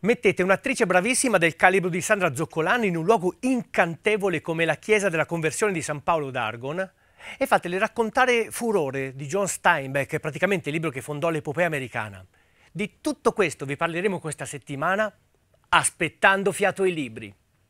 Mettete un'attrice bravissima del calibro di Sandra Zoccolan in un luogo incantevole come la chiesa della conversione di San Paolo d'Argon e fatele raccontare Furore di John Steinbeck, praticamente il libro che fondò l'epopea americana. Di tutto questo vi parleremo questa settimana, aspettando fiato ai libri.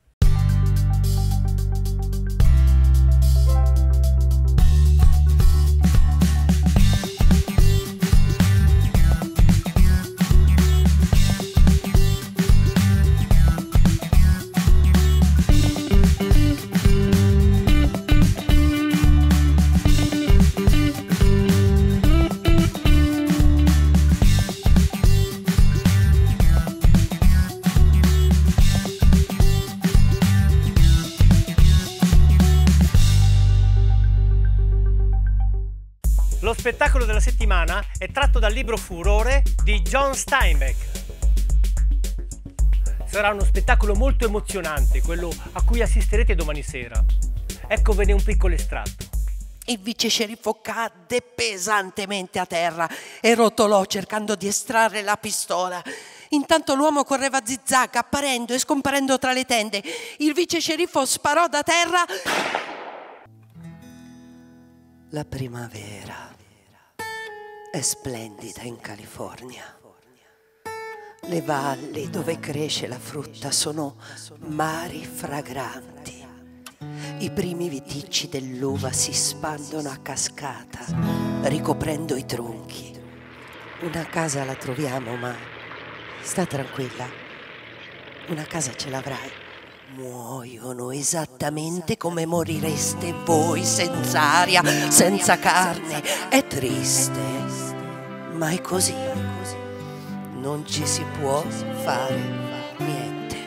Lo spettacolo della settimana è tratto dal libro Furore di John Steinbeck. Sarà uno spettacolo molto emozionante, quello a cui assisterete domani sera. Ecgovene un piccolo estratto. Il vice sceriffo cadde pesantemente a terra e rotolò cercando di estrarre la pistola. Intanto l'uomo correva a zig-zag, apparendo e scomparendo tra le tende. Il vice sceriffo sparò da terra. La primavera è splendida in California. Le valli dove cresce la frutta sono mari fragranti. I primi viticci dell'uva si spandono a cascata, ricoprendo i tronchi. Una casa la troviamo, ma sta tranquilla. Una casa ce l'avrai. Muoiono esattamente come morireste voi, senza aria, senza carne. È triste, ma è così. Non ci si può fare niente.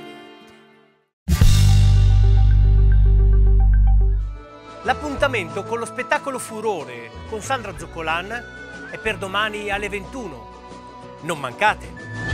L'appuntamento con lo spettacolo Furore con Sandra Zoccolan è per domani alle 21. Non mancate!